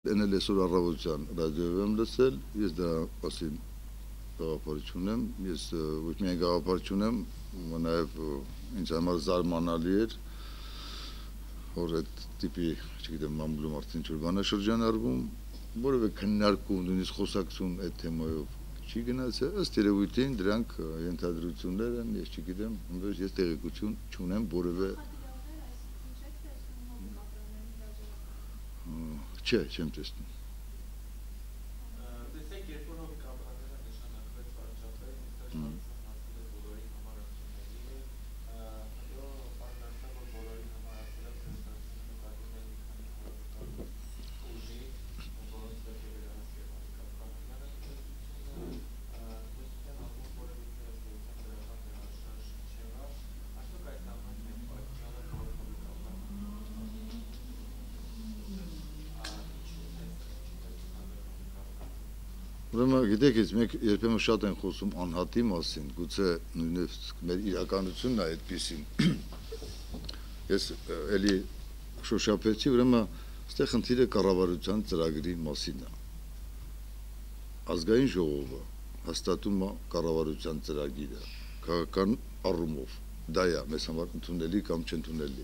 أنا اللي صور الروزان راديوهم لسه يزدا قصين قابارشونم يز وكمية قابارشونم ونايف إنسان مرزار منالير هورت تيبي شكله مملو مارتين شربانا شرجان أربوم بورو بكناركون دنيس خوساكسون اتهمايو شيء استيرويتين درانك ينتظرون لرن يشكيدم بس يستيقظون شونم بورو چه امتستن Ուրեմն գիտեք, մենք երբեմն շատ են խոսում անհատի մասին, գուցե նույնիսկ մեր իրականությունն է այդպեսին։ Ես էլի շոշափեցի, ուրեմն այստեղ խնդիրը կառավարության ծրագրի մասին է։ Ազգային ժողովը հաստատում է կառավարության ծրագիրը, քաղաքական առումով, դա է մեզ համար ընդունելի կամ չընդունելի։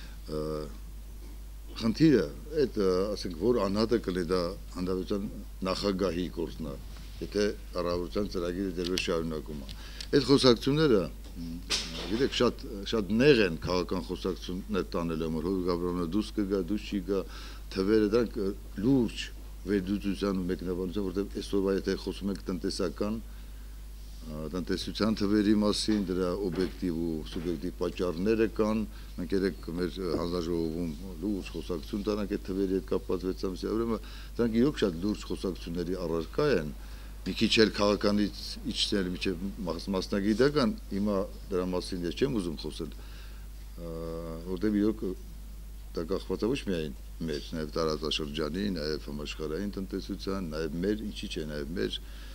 Խնդիրը այդ ասենք որ անհատը կլեդա հանդավության նախագահի գործն է, եթե կառավարության ծրագիրը դերվես շարունակում է։ Այդ խոսակցությունները գիտեք շատ նեղ են քաղաքական խոսակցություններ տանելը, որ Հովիկ Աբրահամյանը դուրս կգա, դուրս չի գա, թվերը դրանք լուրջ վերլուծության ու մեկնաբանության, որտեղ այսօրվա եթե խոսում ենք տնտեսության թվերի մասին, դրա օբյեկտիվ ու սուբյեկտիվ պատճառները կան, մենք երեք մեր հանձնաժողովում լուրջ խոսակցություն տանանք այդ թվերի հետ կապված 6 ամսյա, ուրեմն դրանք իրոք շատ լուրջ խոսակցությունների առարկա են, մի քիչ էլ քաղաքականից իջնել մինչև մասնագիտական, հիմա դրա մասին ես չեմ ուզում խոսել, որտեղ իրոք դա կախված է ոչ միայն մեր, նաև տարածաշրջանի, նաև համաշխարհային տնտեսության, նաև մեր, ինչի՞ չէ, նաև մեր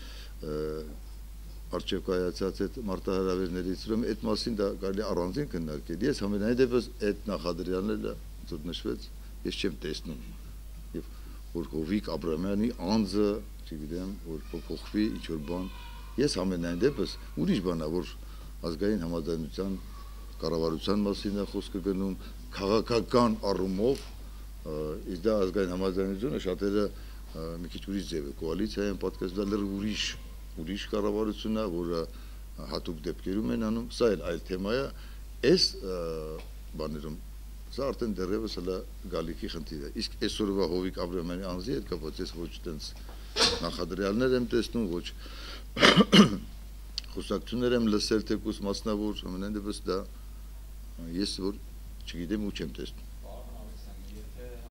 արժեք կայացած այդ մարտահրավերներից, ուրեմն այդ մասին դա կարելի առանձին քննարկել։ Ես համենայն դեպս այդ նախադրյալները ծոտ նշվեց, ես չեմ տեսնում։ Եվ որ Հովիկ Աբրահամյանի անձը, չգիտեմ, որ փոխվի ինչ-որ բան, ես համենայն դեպս ուրիշ բան է, որ ազգային համաձայնության կառավարության մասին է խոսքը գնում, քաղաքական առումով, իսկ դա ազգային համաձայնությունը շատերը մի քիչ ուրիշ ձև է, կոալիցիա են պատկերացնում, դա լրիվ ուրիշ կառավարություն է, որը հատուկ դեպքերում են անում, սա էլ այլ թեմա է, այս բաներում, սա արդեն դեռևս հլա գալիքի խնդիր է, իսկ այսօրվա Հովիկ Աբրահամյանի անձի հետ կապված ես ոչ տենց նախադրյալներ եմ տեսնում, ոչ խոսակցություններ եմ լսել թեկուզ մասնավոր, ամենայն դեպս դա ես որ չգիտեմ ու չեմ տեսնում։